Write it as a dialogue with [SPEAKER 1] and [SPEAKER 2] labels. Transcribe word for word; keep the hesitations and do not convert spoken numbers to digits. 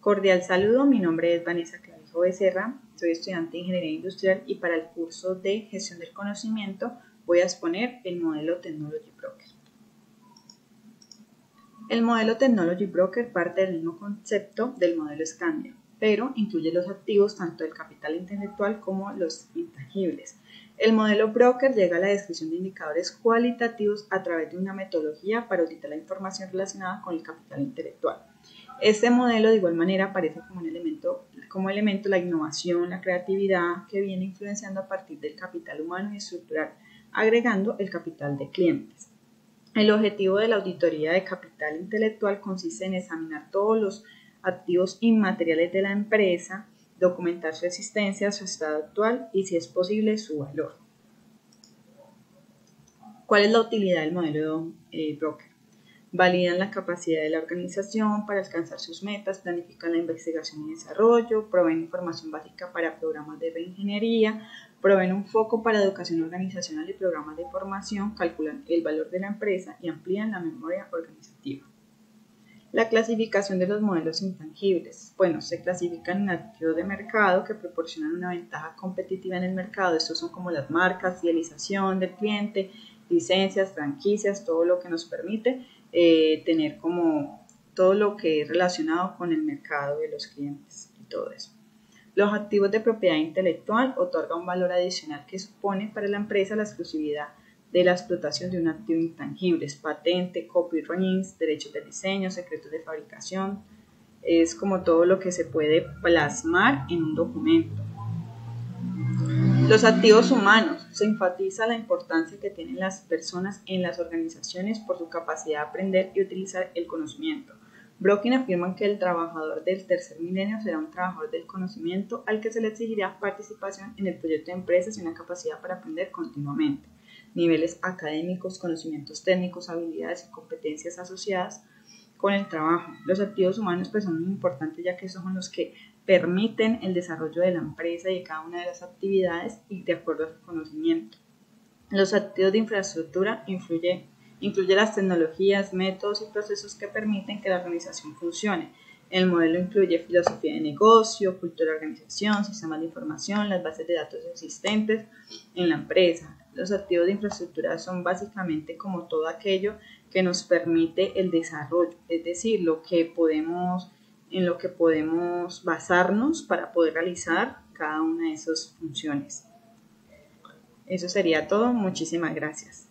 [SPEAKER 1] Cordial saludo, mi nombre es Vanessa Clavijo Becerra, soy estudiante de Ingeniería Industrial y para el curso de Gestión del Conocimiento voy a exponer el modelo Technology Broker. El modelo Technology Broker parte del mismo concepto del modelo Skandia, pero incluye los activos tanto del capital intelectual como los intangibles. El modelo Broker llega a la descripción de indicadores cualitativos a través de una metodología para auditar la información relacionada con el capital intelectual. Este modelo de igual manera aparece como un elemento, como elemento la innovación, la creatividad que viene influenciando a partir del capital humano y estructural, agregando el capital de clientes. El objetivo de la auditoría de capital intelectual consiste en examinar todos los activos inmateriales de la empresa, documentar su existencia, su estado actual y, si es posible, su valor. ¿Cuál es la utilidad del modelo eh, Broker? Validan la capacidad de la organización para alcanzar sus metas, planifican la investigación y desarrollo, proveen información básica para programas de reingeniería, proveen un foco para educación organizacional y programas de formación, calculan el valor de la empresa y amplían la memoria organizativa. La clasificación de los modelos intangibles. Bueno, se clasifican en activos de mercado que proporcionan una ventaja competitiva en el mercado. Estos son como las marcas, fidelización del cliente, licencias, franquicias, todo lo que nos permite eh, tener como todo lo que es relacionado con el mercado de los clientes y todo eso. Los activos de propiedad intelectual otorgan un valor adicional que supone para la empresa la exclusividad de la explotación de un activo intangible, patente, copyrights, derechos de diseño, secretos de fabricación, es como todo lo que se puede plasmar en un documento. Los activos humanos, se enfatiza la importancia que tienen las personas en las organizaciones por su capacidad de aprender y utilizar el conocimiento. Brokin afirma que el trabajador del tercer milenio será un trabajador del conocimiento al que se le exigirá participación en el proyecto de empresas y una capacidad para aprender continuamente. Niveles académicos, conocimientos técnicos, habilidades y competencias asociadas con el trabajo. Los activos humanos pues, son muy importantes ya que son los que permiten el desarrollo de la empresa y de cada una de las actividades y de acuerdo a su conocimiento. Los activos de infraestructura influye, incluye las tecnologías, métodos y procesos que permiten que la organización funcione. El modelo incluye filosofía de negocio, cultura de organización, sistemas de información, las bases de datos existentes en la empresa. Los activos de infraestructura son básicamente como todo aquello que nos permite el desarrollo, es decir, lo que podemos, en lo que podemos basarnos para poder realizar cada una de esas funciones. Eso sería todo. Muchísimas gracias.